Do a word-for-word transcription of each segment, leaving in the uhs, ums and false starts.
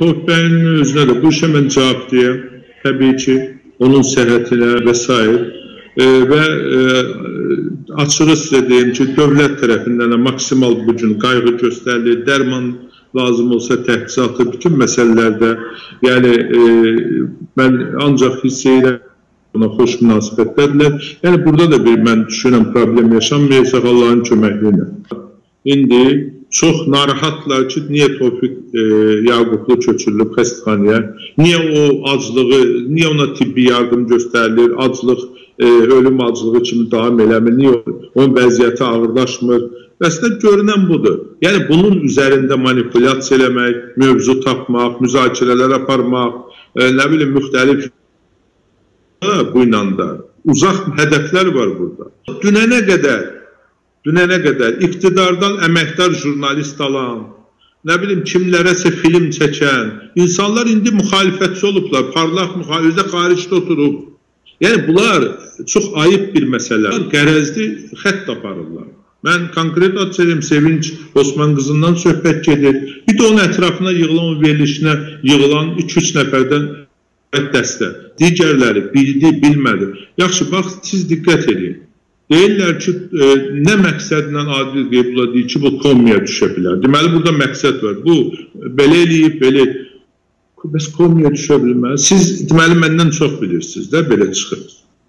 Tofiq bəyin özünə də bu işə mən cavab deyəm. Təbii ki, onun səhhətinə və s. E, və e, açığı sizə deyim ki, dövlət tərəfindən maksimal bu gün qayğı göstərilir, dərman lazım olsa təchizatı, bütün məsələlərdə, yəni e, mən ancaq hiss edirəm, ona xoş münasibətlərdirlər. Yəni burada da bir mən düşünürəm problem yaşanmayacaq Allahın köməkliyi ilə. İndi çox narahatlar ki, niyə Tofiq e, Yaqublu köçürülüb xəstəxanaya, niyə o aclığı, niyə ona tibbi yardım göstərilir, aclıq, e, ölüm aclığı kimi davam eləmir, niyə onun vəziyyəti ağırlaşmır. Əslində görünən budur. Yəni bunun üzərində manipulyasiya eləmək, mövzu tapmaq, müzakirələr aparmaq, e, nə bilim müxtəlif bu ilə da uzaq hədəflər var burada. Dünənə qədər Dünənə qədər iqtidardan əməkdar jurnalist alan, nə bilim kimlərəsə film çəkən, insanlar indi müxalifətçi olublar, parlaq müxalifətdə xaricdə oturub. Yəni bunlar çox ayıb bir məsələ. Qərəzli xətt aparırlar. Mən konkret ad çəkirəm, Sevinç Osman qızından söhbət gedir. Bir də onun ətrafına yığılan, o verilişinə yığılan iki üç nəfərdən dəstə. Digərləri bildi, bilmədi. Yaxşı, bax, siz diqqət edin. Deyirlər ki, e, nə məqsədlə Adil Qeybulla deyir ki, bu komiyaya düşə bilər. Deməli, burada məqsəd var. Bu, belə eləyib, belə bəs komiyaya düşə bilməli. Siz, deməli, məndən çox bilirsiniz də, belə çıxır.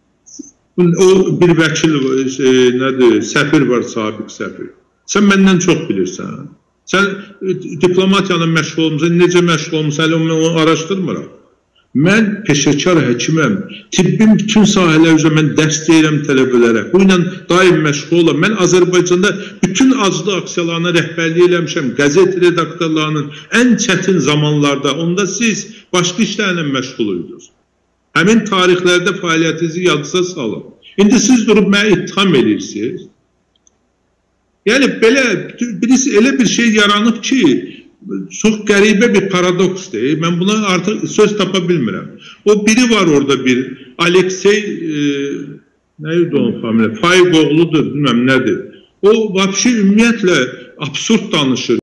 O, bir vəkil, e, nədir, səfir var, sabiq səfir. Sən məndən çox bilirsən. Sən e, diplomatiyanın məşğul olmuşsan, necə məşğul olmuşsan, hələ onu araşdırmıram. Mən peşəkar həkiməm, tibbin bütün sahələr üzrə mən dərs deyirəm tələbələrə. Bu ilə daim məşğul olam. Mən Azərbaycanda bütün aclı aksiyalarına rəhbərlik eləmişəm, qəzet redaktorlarının ən çətin zamanlarda, onda siz başqa işlərlə məşğul idiniz. Həmin tarixlərdə fəaliyyətinizi yadınıza salın. İndi siz durub mənə ittiham edirsiniz. Yəni belə, birisi elə bir şey yaranıb ki, çox qəribə bir paradoksdur. Mən buna artıq söz tapa bilmirəm. O biri var orada bir, Aleksey, e, nə idi onun familiya? Faiq oğludur, bilməm nədir. O, vəbşi ümumiyyətlə absurd danışır.